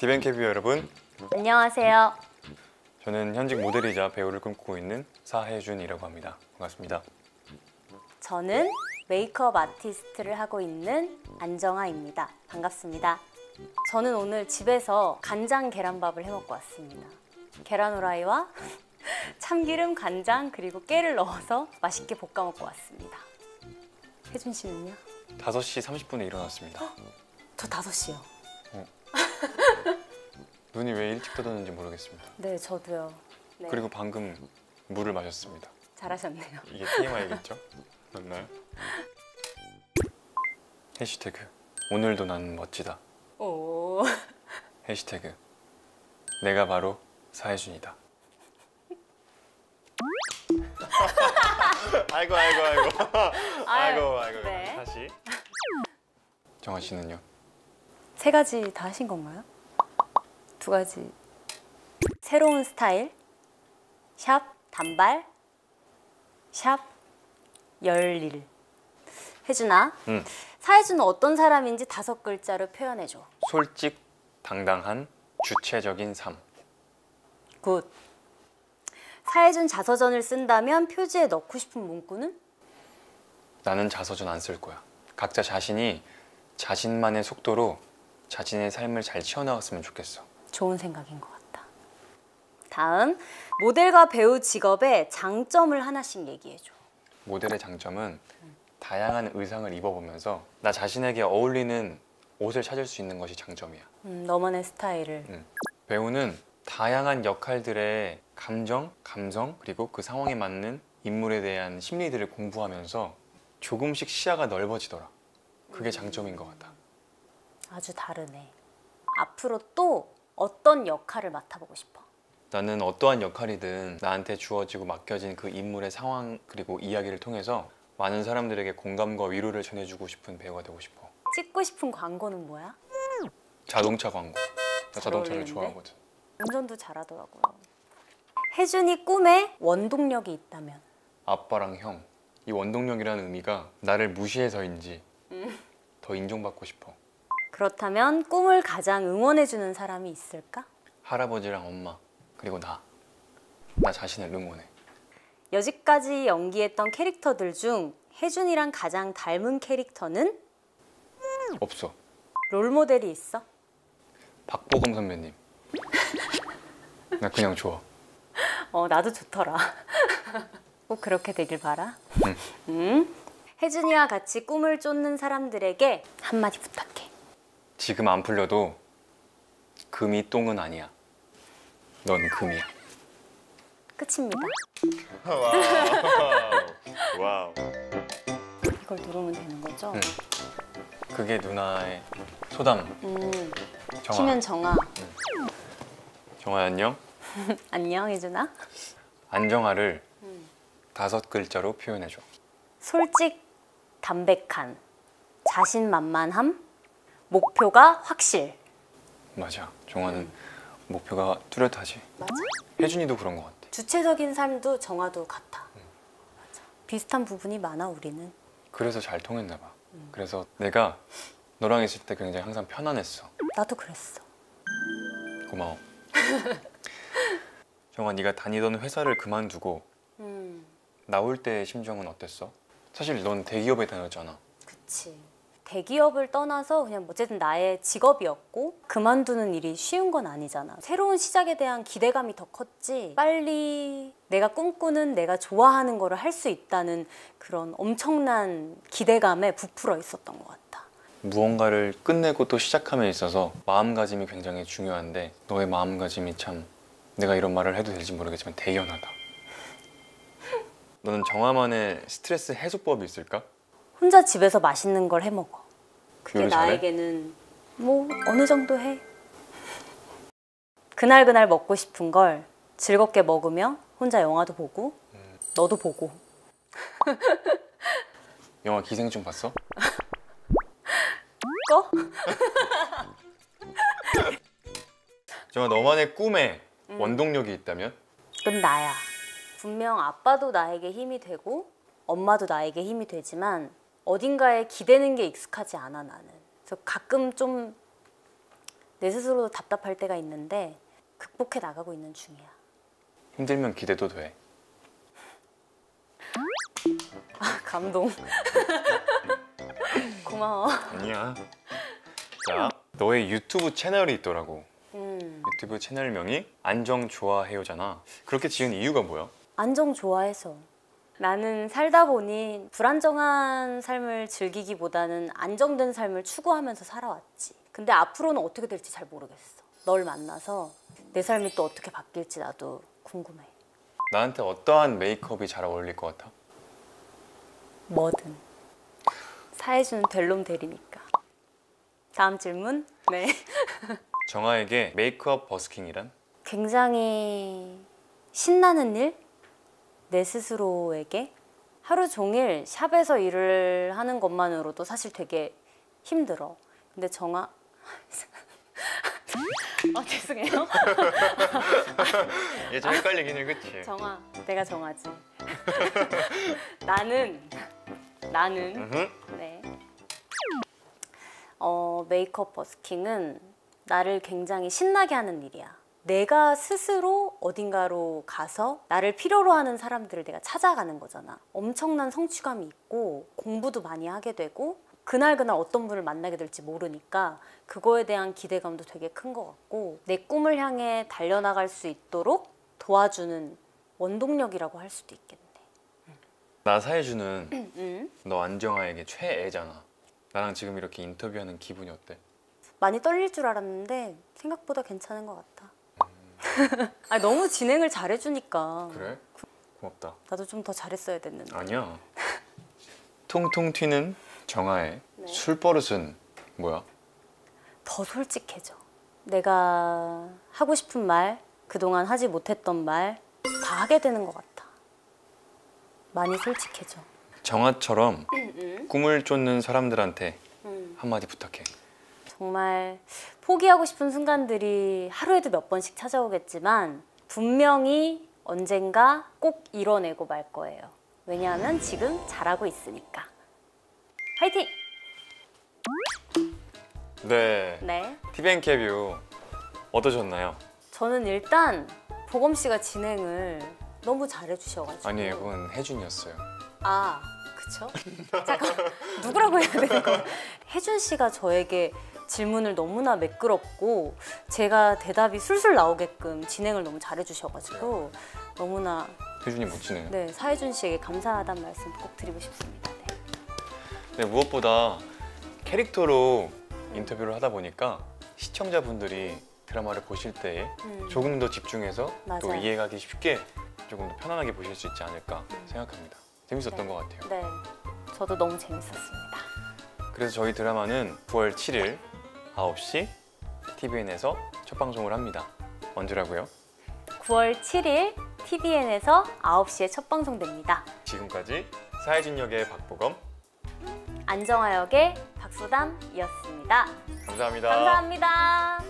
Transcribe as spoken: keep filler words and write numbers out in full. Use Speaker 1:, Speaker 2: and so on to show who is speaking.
Speaker 1: 디벤캐뷰 여러분,
Speaker 2: 안녕하세요.
Speaker 1: 저는 현직 모델이자 배우를 꿈꾸고 있는 사혜준이라고 합니다. 반갑습니다.
Speaker 2: 저는 메이크업 아티스트를 하고 있는 안정아입니다. 반갑습니다. 저는 오늘 집에서 간장 계란밥을 해먹고 왔습니다. 계란 후라이와 참기름, 간장, 그리고 깨를 넣어서 맛있게 볶아 먹고 왔습니다. 혜준 씨는요?
Speaker 1: 다섯 시 삼십 분에 일어났습니다.
Speaker 2: 저 다섯 시요.
Speaker 1: 어. 눈이 왜 일찍 떠졌는지 모르겠습니다.
Speaker 2: 네, 저도요. 네.
Speaker 1: 그리고 방금 물을 마셨습니다.
Speaker 2: 잘하셨네요.
Speaker 1: 이게 티엠아이겠죠? 맞나요? 해시태그 오늘도 나는 멋지다.
Speaker 2: 오.
Speaker 1: 해시태그 내가 바로 사혜준이다. 아이고 아이고 아이고 아이고 아이고
Speaker 2: 네.
Speaker 1: 다시. 정아 씨는요?
Speaker 2: 세 가지 다 하신 건가요? 두 가지. 새로운 스타일, 샵 단발, 샵 열일. 혜준아,
Speaker 1: 응.
Speaker 2: 사혜준은 어떤 사람인지 다섯 글자로 표현해줘.
Speaker 1: 솔직, 당당한, 주체적인 삶.
Speaker 2: 굿. 사혜준 자서전을 쓴다면 표지에 넣고 싶은 문구는?
Speaker 1: 나는 자서전 안 쓸 거야. 각자 자신이 자신만의 속도로 자신의 삶을 잘 채워나갔으면 좋겠어.
Speaker 2: 좋은 생각인 것 같다. 다음, 모델과 배우 직업의 장점을 하나씩 얘기해줘.
Speaker 1: 모델의 장점은 다양한 의상을 입어보면서 나 자신에게 어울리는 옷을 찾을 수 있는 것이 장점이야.
Speaker 2: 음, 너만의 스타일을.
Speaker 1: 음. 배우는 다양한 역할들의 감정, 감성, 그리고 그 상황에 맞는 인물에 대한 심리들을 공부하면서 조금씩 시야가 넓어지더라. 그게 장점인 것 같아.
Speaker 2: 아주 다르네. 앞으로 또 어떤 역할을 맡아보고 싶어?
Speaker 1: 나는 어떠한 역할이든 나한테 주어지고 맡겨진 그 인물의 상황 그리고 이야기를 통해서 많은 사람들에게 공감과 위로를 전해주고 싶은 배우가 되고 싶어.
Speaker 2: 찍고 싶은 광고는 뭐야?
Speaker 1: 자동차 광고. 나
Speaker 2: 잘
Speaker 1: 자동차를
Speaker 2: 어울리는데?
Speaker 1: 좋아하거든.
Speaker 2: 운전도 잘하더라고요. 혜준이 꿈에 원동력이 있다면?
Speaker 1: 아빠랑 형. 이 원동력이라는 의미가 나를 무시해서인지
Speaker 2: 음.
Speaker 1: 더 인정받고 싶어.
Speaker 2: 그렇다면 꿈을 가장 응원해주는 사람이 있을까?
Speaker 1: 할아버지랑 엄마 그리고 나. 나 자신을 응원해.
Speaker 2: 여지까지 연기했던 캐릭터들 중 혜준이랑 가장 닮은 캐릭터는?
Speaker 1: 없어.
Speaker 2: 롤모델이 있어?
Speaker 1: 박보검 선배님. 나 그냥 좋아.
Speaker 2: 어, 나도 좋더라. 꼭 그렇게 되길 바라.
Speaker 1: 응.
Speaker 2: 음? 혜준이와 같이 꿈을 쫓는 사람들에게 한마디 부탁해.
Speaker 1: 지금 안 풀려도 금이 똥은 아니야. 넌 금이야.
Speaker 2: 끝입니다.
Speaker 1: 와우. 와우.
Speaker 2: 이걸 누르면 되는 거죠?
Speaker 1: 응. 그게 누나의 소담.
Speaker 2: 음,
Speaker 1: 정아.
Speaker 2: 키면 정아.
Speaker 1: 정아 안녕.
Speaker 2: 안녕 혜준아.
Speaker 1: 안정아를
Speaker 2: 음.
Speaker 1: 다섯 글자로 표현해줘.
Speaker 2: 솔직, 담백한, 자신만만함, 목표가 확실.
Speaker 1: 맞아. 정아는 목표가 뚜렷하지.
Speaker 2: 맞아.
Speaker 1: 혜준이도 그런 것 같아.
Speaker 2: 주체적인 삶도 정아도 같아. 맞아. 비슷한 부분이 많아 우리는.
Speaker 1: 그래서 잘 통했나 봐. 그래서 내가 너랑 있을 때 굉장히 항상 편안했어.
Speaker 2: 나도 그랬어.
Speaker 1: 고마워. 정아, 네가 다니던 회사를 그만두고
Speaker 2: 음,
Speaker 1: 나올 때의 심정은 어땠어? 사실 넌 대기업에 다녔잖아.
Speaker 2: 그치. 대기업을 떠나서 그냥 어쨌든 나의 직업이었고 그만두는 일이 쉬운 건 아니잖아. 새로운 시작에 대한 기대감이 더 컸지. 빨리 내가 꿈꾸는 내가 좋아하는 거를 할 수 있다는 그런 엄청난 기대감에 부풀어 있었던 것 같아.
Speaker 1: 무언가를 끝내고 또 시작함에 있어서 마음가짐이 굉장히 중요한데 너의 마음가짐이 참, 내가 이런 말을 해도 될지 모르겠지만 대견하다. 너는 정아만의 스트레스 해소법이 있을까?
Speaker 2: 혼자 집에서 맛있는 걸 해 먹어. 그게
Speaker 1: 요리 잘해?
Speaker 2: 나에게는 뭐 어느 정도 해. 그날 그날 먹고 싶은 걸 즐겁게 먹으며 혼자 영화도 보고
Speaker 1: 음.
Speaker 2: 너도 보고.
Speaker 1: 영화 기생충 봤어?
Speaker 2: 꺼?
Speaker 1: 정아, 너만의 꿈에
Speaker 2: 음.
Speaker 1: 원동력이 있다면?
Speaker 2: 그건 나야. 분명 아빠도 나에게 힘이 되고 엄마도 나에게 힘이 되지만 어딘가에 기대는 게 익숙하지 않아 나는. 그래서 가끔 좀 내 스스로도 답답할 때가 있는데 극복해 나가고 있는 중이야.
Speaker 1: 힘들면 기대도 돼.
Speaker 2: 아, 감동. 고마워.
Speaker 1: 아니야. 자, 너의 유튜브 채널이 있더라고.
Speaker 2: 음,
Speaker 1: 유튜브 채널명이 안정 좋아해요잖아. 그렇게 지은 이유가 뭐야?
Speaker 2: 안정 좋아해서. 나는 살다 보니 불안정한 삶을 즐기기보다는 안정된 삶을 추구하면서 살아왔지. 근데 앞으로는 어떻게 될지 잘 모르겠어. 널 만나서 내 삶이 또 어떻게 바뀔지 나도 궁금해.
Speaker 1: 나한테 어떠한 메이크업이 잘 어울릴 것 같아?
Speaker 2: 뭐든. 사해주는 델롬 대리니까. 다음 질문. 네.
Speaker 1: 정아에게 메이크업 버스킹이란?
Speaker 2: 굉장히 신나는 일? 내 스스로에게 하루 종일 샵에서 일을 하는 것만으로도 사실 되게 힘들어. 근데 정아 아 죄송해요.
Speaker 1: 얘 좀 헷갈리긴 해, 그치?
Speaker 2: 정아, 내가 정하지. 나는 나는
Speaker 1: 음흠.
Speaker 2: 네. 어, 메이크업 버스킹은 나를 굉장히 신나게 하는 일이야. 내가 스스로 어딘가로 가서 나를 필요로 하는 사람들을 내가 찾아가는 거잖아. 엄청난 성취감이 있고 공부도 많이 하게 되고 그날그날 어떤 분을 만나게 될지 모르니까 그거에 대한 기대감도 되게 큰 것 같고 내 꿈을 향해 달려나갈 수 있도록 도와주는 원동력이라고 할 수도 있겠네.
Speaker 1: 나 사해주는
Speaker 2: 음.
Speaker 1: 너 안정아에게 최애잖아. 나랑 지금 이렇게 인터뷰하는 기분이 어때?
Speaker 2: 많이 떨릴 줄 알았는데 생각보다 괜찮은 것 같아. 아니, 너무 진행을 잘해주니까
Speaker 1: 그래? 고맙다.
Speaker 2: 나도 좀 더 잘했어야 됐는데.
Speaker 1: 아니야. 통통 튀는 정아의
Speaker 2: 네.
Speaker 1: 술버릇은 뭐야?
Speaker 2: 더 솔직해져. 내가 하고 싶은 말, 그동안 하지 못했던 말 다 하게 되는 것 같아. 많이 솔직해져.
Speaker 1: 정아처럼
Speaker 2: 음,
Speaker 1: 꿈을 쫓는 사람들한테
Speaker 2: 음.
Speaker 1: 한마디 부탁해.
Speaker 2: 정말 포기하고 싶은 순간들이 하루에도 몇 번씩 찾아오겠지만 분명히 언젠가 꼭 이뤄내고 말 거예요. 왜냐하면 지금 잘하고 있으니까. 화이팅!
Speaker 1: 네.
Speaker 2: 네.
Speaker 1: 티비엔케뷰 어떠셨나요?
Speaker 2: 저는 일단 보검 씨가 진행을 너무 잘해주셔가지고.
Speaker 1: 아니에요, 그건 혜준이었어요.
Speaker 2: 아, 그쵸? 잠깐 누구라고 해야 되는 거야? 혜준 씨가 저에게 질문을 너무나 매끄럽고 제가 대답이 술술 나오게끔 진행을 너무 잘해주셔가지고 너무나
Speaker 1: 혜준이 멋지네요.
Speaker 2: 네 사혜준 씨에게 감사하다는 말씀 꼭 드리고 싶습니다. 네.
Speaker 1: 네, 무엇보다 캐릭터로 인터뷰를 하다 보니까 시청자분들이 드라마를 보실 때에
Speaker 2: 음.
Speaker 1: 조금 더 집중해서 또
Speaker 2: 맞아요.
Speaker 1: 이해하기 쉽게 조금 더 편안하게 보실 수 있지 않을까 생각합니다. 재밌었던
Speaker 2: 네.
Speaker 1: 것 같아요.
Speaker 2: 네, 저도 너무 재밌었습니다.
Speaker 1: 그래서 저희 드라마는 구월 칠일 아홉 시 티비엔에서 첫 방송을 합니다. 언제라고요?
Speaker 2: 구월 칠일 티비엔에서 아홉 시에 첫 방송됩니다.
Speaker 1: 지금까지 사회진 역의 박보검
Speaker 2: 안정화 역의 박소담이었습니다.
Speaker 1: 감사합니다.
Speaker 2: 감사합니다.